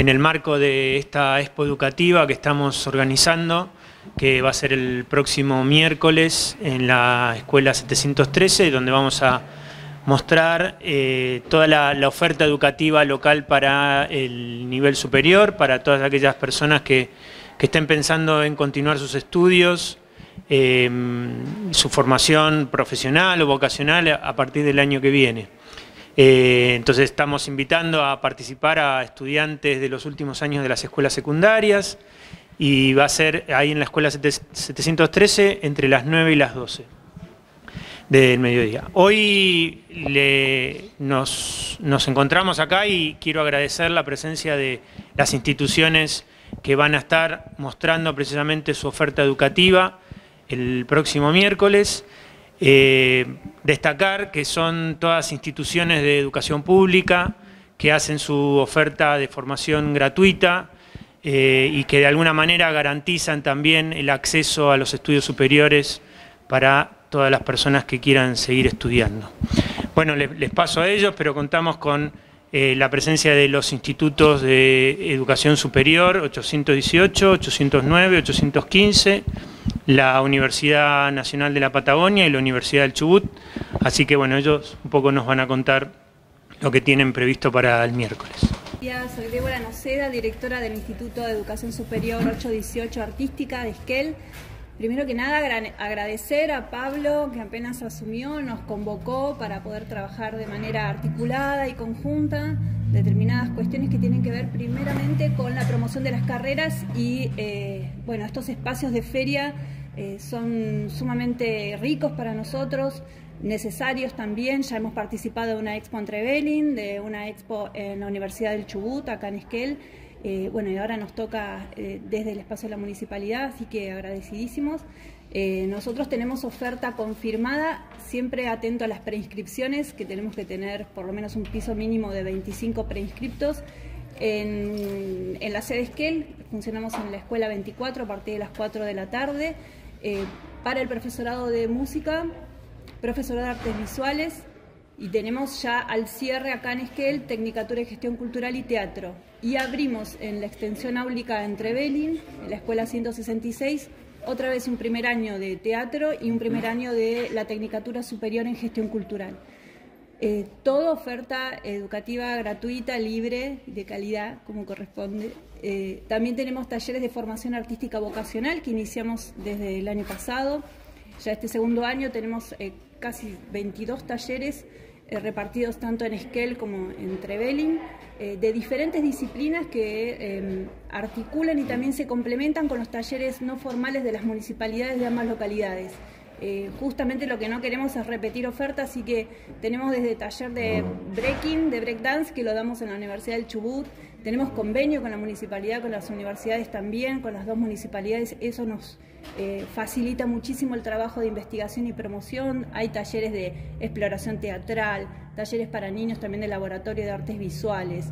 en el marco de esta expo educativa que estamos organizando, que va a ser el próximo miércoles en la Escuela 713, donde vamos a mostrar toda la oferta educativa local para el nivel superior, para todas aquellas personas que estén pensando en continuar sus estudios, su formación profesional o vocacional a partir del año que viene. Entonces estamos invitando a participar a estudiantes de los últimos años de las escuelas secundarias y va a ser ahí en la Escuela 713 entre las 9 y las 12 del mediodía. Hoy nos encontramos acá y quiero agradecer la presencia de las instituciones que van a estar mostrando precisamente su oferta educativa el próximo miércoles. Destacar que son todas instituciones de educación pública que hacen su oferta de formación gratuita y que de alguna manera garantizan también el acceso a los estudios superiores para todas las personas que quieran seguir estudiando. Bueno, les paso a ellos, pero contamos con la presencia de los institutos de educación superior 818, 809, 815, la Universidad Nacional de la Patagonia y la Universidad del Chubut. Así que bueno, ellos un poco nos van a contar lo que tienen previsto para el miércoles. Soy Débora Noceda, directora del Instituto de Educación Superior 818 Artística de Esquel. Primero que nada agradecer a Pablo, que apenas asumió, nos convocó para poder trabajar de manera articulada y conjunta determinadas cuestiones que tienen que ver primeramente con la promoción de las carreras y bueno, estos espacios de feria son sumamente ricos para nosotros, necesarios también. Ya hemos participado de una expo en Trevelin, de una expo en la Universidad del Chubut, acá en Esquel. Bueno, y ahora nos toca desde el espacio de la municipalidad, así que agradecidísimos. Nosotros tenemos oferta confirmada, siempre atento a las preinscripciones, que tenemos que tener por lo menos un piso mínimo de 25 preinscriptos. En la sede Esquel, funcionamos en la escuela 24 a partir de las 4 de la tarde, para el profesorado de música, profesorado de artes visuales, y tenemos ya al cierre acá en Esquel, Tecnicatura de Gestión Cultural y Teatro. Y abrimos en la extensión áulica en Trevelin, en la escuela 166, otra vez un primer año de teatro y un primer año de la Tecnicatura Superior en Gestión Cultural. Toda oferta educativa gratuita, libre, de calidad, como corresponde. También tenemos talleres de formación artística vocacional que iniciamos desde el año pasado. Ya este segundo año tenemos casi 22 talleres repartidos tanto en Esquel como en Trevelin, de diferentes disciplinas que articulan y también se complementan con los talleres no formales de las municipalidades de ambas localidades. Justamente lo que no queremos es repetir ofertas, así que tenemos desde taller de breaking, de breakdance, que lo damos en la Universidad del Chubut. Tenemos convenio con la municipalidad, con las universidades también, con las dos municipalidades. Eso nos facilita muchísimo el trabajo de investigación y promoción. Hay talleres de exploración teatral, talleres para niños también de laboratorio de artes visuales,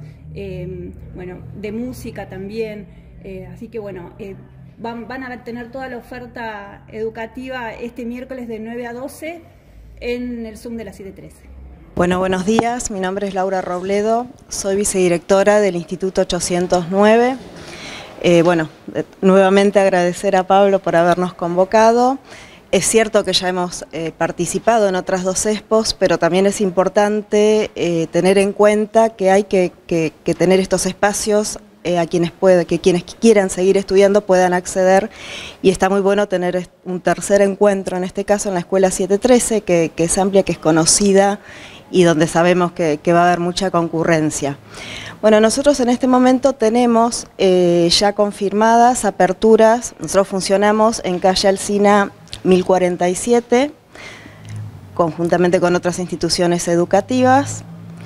bueno, de música también. Así que bueno, van a tener toda la oferta educativa este miércoles de 9 a 12 en el Zoom de la 713. Bueno, buenos días, mi nombre es Laura Robledo, soy vicedirectora del Instituto 809. Bueno, nuevamente agradecer a Pablo por habernos convocado. Es cierto que ya hemos participado en otras dos expos, pero también es importante tener en cuenta que hay que tener estos espacios a quienes quieran seguir estudiando puedan acceder, y está muy bueno tener un tercer encuentro, en este caso en la Escuela 713, que es amplia, que es conocida y donde sabemos que va a haber mucha concurrencia. Bueno, nosotros en este momento tenemos ya confirmadas aperturas. Nosotros funcionamos en calle Alsina 1047, conjuntamente con otras instituciones educativas.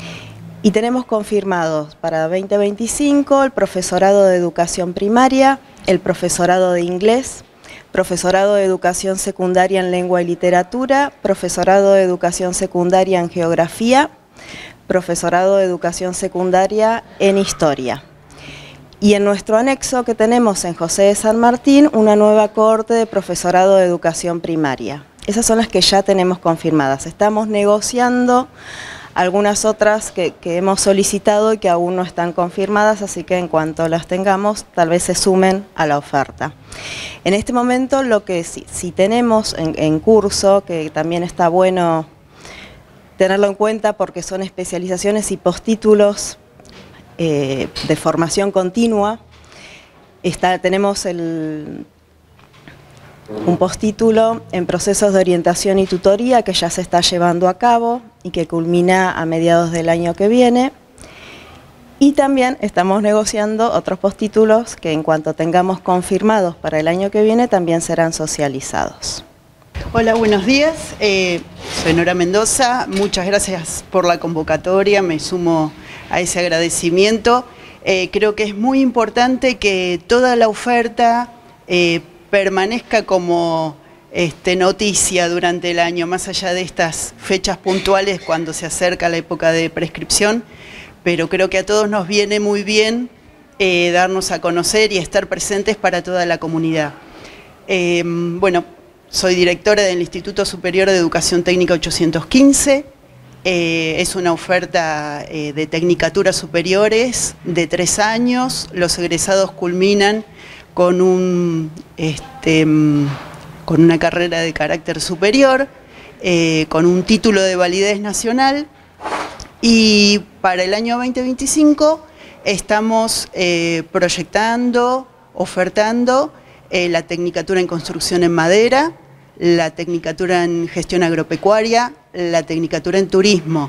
Y tenemos confirmados para 2025 el profesorado de educación primaria, el profesorado de inglés, profesorado de educación secundaria en lengua y literatura, profesorado de educación secundaria en geografía, profesorado de educación secundaria en historia. Y en nuestro anexo que tenemos en José de San Martín, una nueva cohorte de profesorado de educación primaria. Esas son las que ya tenemos confirmadas. Estamos negociando algunas otras que hemos solicitado y que aún no están confirmadas, así que en cuanto las tengamos, tal vez se sumen a la oferta. En este momento, lo que sí tenemos en curso, que también está bueno tenerlo en cuenta porque son especializaciones y postítulos de formación continua. Tenemos un postítulo en procesos de orientación y tutoría que ya se está llevando a cabo y que culmina a mediados del año que viene. Y también estamos negociando otros postítulos que en cuanto tengamos confirmados para el año que viene también serán socializados. Hola, buenos días. Soy Nora Mendoza. Muchas gracias por la convocatoria. Me sumo a ese agradecimiento. Creo que es muy importante que toda la oferta permanezca como noticia durante el año, más allá de estas fechas puntuales cuando se acerca la época de prescripción, pero creo que a todos nos viene muy bien darnos a conocer y estar presentes para toda la comunidad. Bueno, soy directora del Instituto Superior de Educación Técnica 815, es una oferta de tecnicaturas superiores de 3 años, los egresados culminan con con una carrera de carácter superior, con un título de validez nacional, y para el año 2025 estamos proyectando, ofertando la tecnicatura en construcción en madera, la tecnicatura en gestión agropecuaria, la tecnicatura en turismo,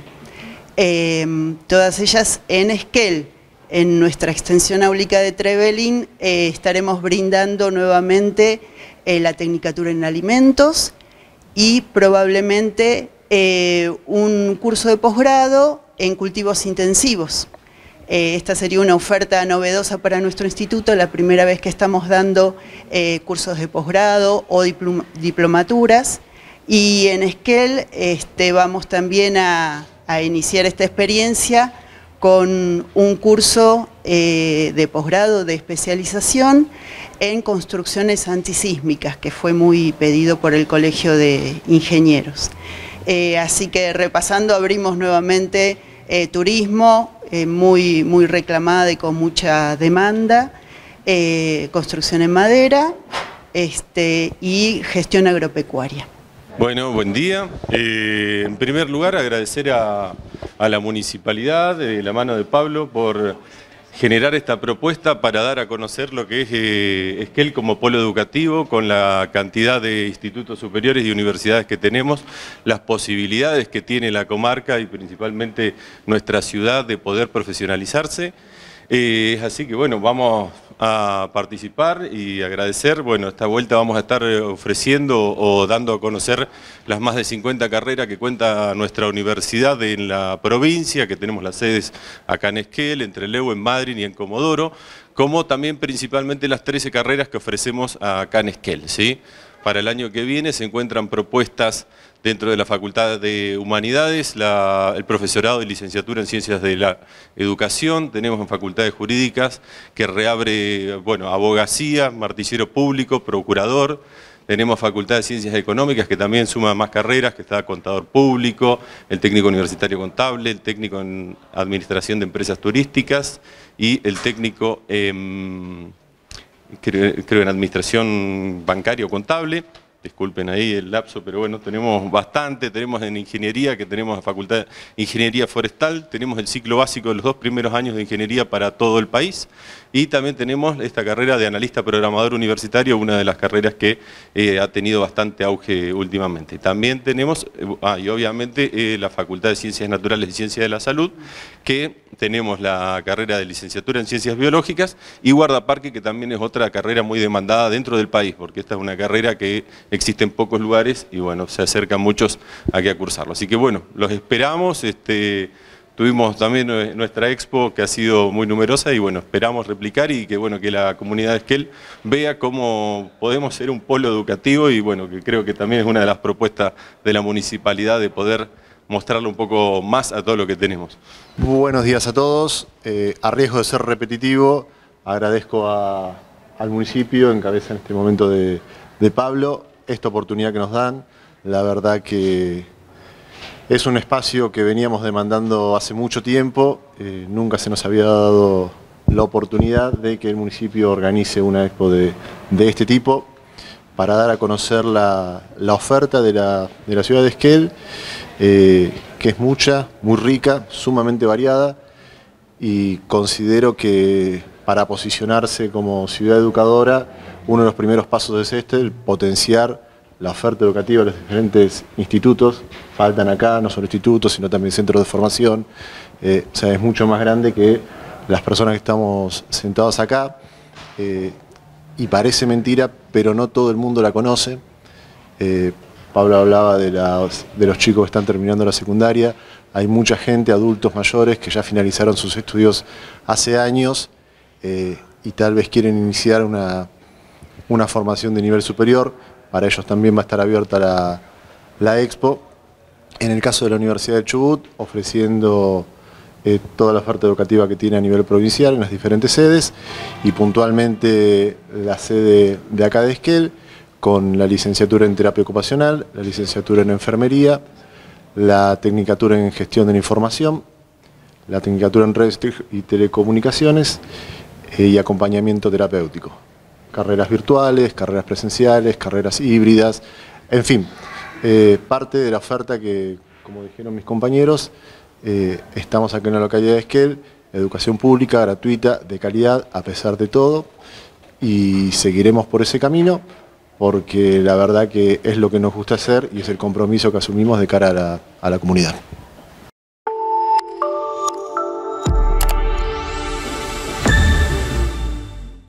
todas ellas en Esquel. En nuestra extensión áulica de Trevelin estaremos brindando nuevamente la tecnicatura en alimentos y probablemente un curso de posgrado en cultivos intensivos. Esta sería una oferta novedosa para nuestro instituto, la primera vez que estamos dando cursos de posgrado o diplomaturas, y en Esquel vamos también a iniciar esta experiencia con un curso de posgrado de especialización en construcciones antisísmicas, que fue muy pedido por el Colegio de Ingenieros. Así que repasando, abrimos nuevamente turismo, muy reclamada y con mucha demanda, construcción en madera y gestión agropecuaria. Bueno, buen día. En primer lugar, agradecer a la municipalidad, de la mano de Pablo, por generar esta propuesta para dar a conocer lo que es Esquel como polo educativo, con la cantidad de institutos superiores y universidades que tenemos, las posibilidades que tiene la comarca y principalmente nuestra ciudad de poder profesionalizarse. Así que bueno, vamos a participar y agradecer. Bueno, esta vuelta vamos a estar ofreciendo o dando a conocer las más de 50 carreras que cuenta nuestra universidad en la provincia, que tenemos las sedes acá en Esquel, en Trelew, en Madryn y en Comodoro, como también principalmente las 13 carreras que ofrecemos acá en Esquel, ¿sí? Para el año que viene se encuentran propuestas dentro de la Facultad de Humanidades, el profesorado y licenciatura en Ciencias de la Educación, tenemos en Facultades Jurídicas que reabre, bueno, abogacía, martillero público, procurador, tenemos Facultad de Ciencias Económicas que también suma más carreras, que está contador público, el técnico universitario contable, el técnico en Administración de Empresas Turísticas y el técnico creo en Administración Bancaria o Contable. Disculpen ahí el lapso, pero bueno, tenemos bastante, tenemos en Ingeniería, que tenemos la Facultad de Ingeniería Forestal, tenemos el ciclo básico de los 2 primeros años de Ingeniería para todo el país, y también tenemos esta carrera de Analista Programador Universitario, una de las carreras que ha tenido bastante auge últimamente. También tenemos, y obviamente, la Facultad de Ciencias Naturales y Ciencias de la Salud, que tenemos la carrera de Licenciatura en Ciencias Biológicas, y Guardaparque, que también es otra carrera muy demandada dentro del país, porque esta es una carrera que existe en pocos lugares y bueno, se acercan muchos aquí a cursarlo. Así que bueno, los esperamos, tuvimos también nuestra expo que ha sido muy numerosa y bueno, esperamos replicar y que bueno, que la comunidad de Esquel vea cómo podemos ser un polo educativo y bueno, que creo que también es una de las propuestas de la municipalidad de poder mostrarle un poco más a todo lo que tenemos. Buenos días a todos. A riesgo de ser repetitivo, agradezco al municipio, en cabeza en este momento de Pablo, esta oportunidad que nos dan. La verdad que Es un espacio que veníamos demandando hace mucho tiempo, nunca se nos había dado la oportunidad de que el municipio organice una expo de este tipo para dar a conocer la oferta de la ciudad de Esquel, que es mucha, muy rica, sumamente variada, y considero que para posicionarse como ciudad educadora, uno de los primeros pasos es el potenciar la oferta educativa de los diferentes institutos. Faltan acá, no solo institutos, sino también centros de formación. O sea, es mucho más grande que las personas que estamos sentados acá. Y parece mentira, pero no todo el mundo la conoce. Pablo hablaba de los chicos que están terminando la secundaria. Hay mucha gente, adultos mayores, que ya finalizaron sus estudios hace años y tal vez quieren iniciar una formación de nivel superior. Para ellos también va a estar abierta la expo. En el caso de la Universidad de Chubut, ofreciendo toda la oferta educativa que tiene a nivel provincial en las diferentes sedes, y puntualmente la sede de acá de Esquel, con la licenciatura en terapia ocupacional, la licenciatura en enfermería, la tecnicatura en gestión de la información, la tecnicatura en redes y telecomunicaciones y acompañamiento terapéutico. Carreras virtuales, carreras presenciales, carreras híbridas, en fin, parte de la oferta que, como dijeron mis compañeros, estamos aquí en la localidad de Esquel, educación pública, gratuita, de calidad, a pesar de todo, y seguiremos por ese camino, porque la verdad que es lo que nos gusta hacer y es el compromiso que asumimos de cara a la comunidad.